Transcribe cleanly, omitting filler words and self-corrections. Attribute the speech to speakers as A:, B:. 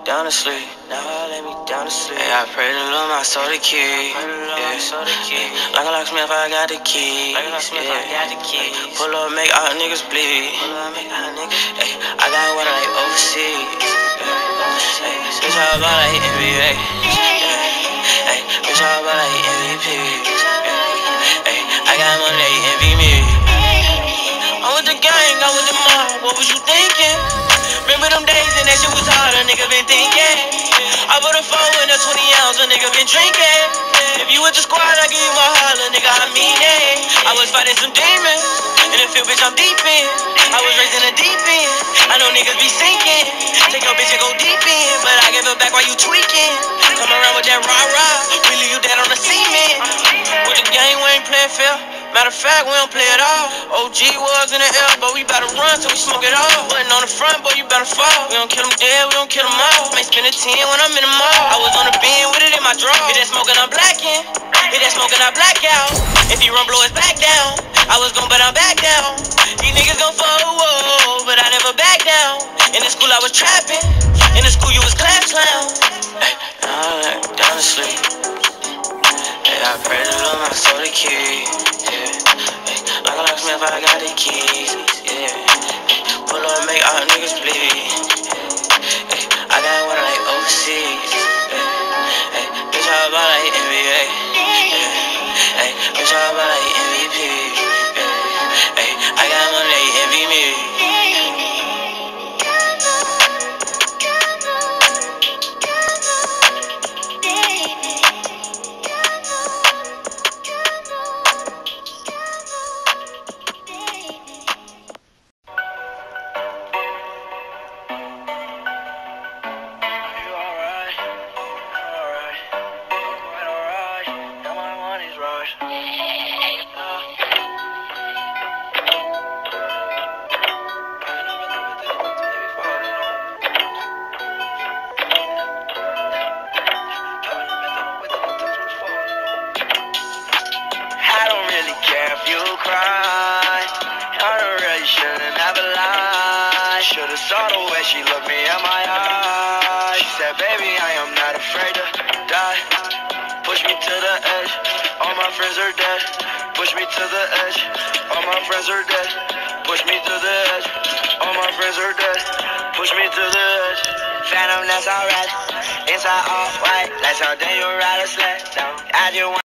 A: down to sleep. Now I lay me down to sleep. Hey, I pray to Lord my soul to keep. Yeah. Like a locksmith, I got the keys. Pull up, make all niggas bleed. Hey, I got water like overseas. Hey, bitch, all about like NBA. Hey, bitch, all about like MVP. Hey, I got money, they envy me. I'm with the gang, I'm with the mob. What was you thinking? Remember them days and that shit was hard, a nigga been thinking. I put a 4 in a 20 ounce, a nigga been drinking. If you with the squad, I give you my heart, a nigga, I mean it. I was fighting some demons, in the field, bitch, I'm deep in. I was raised in the deep end, I know niggas be sinking. Take your bitch and go deep in, but I give it back while you tweaking. Come around with that rah-rah, we leave you dead on the cement. With the game, we ain't playing fair. Matter of fact, we don't play at all. OG was in the air, but we bout to run till we smoke it all. Wasn't on the front, boy, you better fall. We don't kill them dead, we don't kill them all. May spend a 10 when I'm in the mall. I was on the bin with it in my drawer. Hit that smoking, I'm blacking. Hit that smoking, I black out. If he run, blow his back down. I was gon' but I'm back down. These niggas gon' fall, whoa, but I never back down. In the school I was trapping. In the school you was class clown. Hey, now I lay down to sleep. Hey, I pray to Lord my soul to keep. Yeah, hey, like a locksmith, I got the keys. Yeah, hey, pull up, make all niggas bleed. Hey, I got water like overseas. Hey, bitch, all about like NBA. Hey, bitch, all about like MVP. Hey, I got money, they envy me.
B: Should've saw the way she looked me in my eyes. She said, baby, I am not afraid to die. Push me to the edge, all my friends are dead. Push me to the edge, all my friends are dead. Push me to the edge, all my friends are dead. Push me to the edge. Phantom, that's alright. Inside all white, like something you ride a sled down. I just want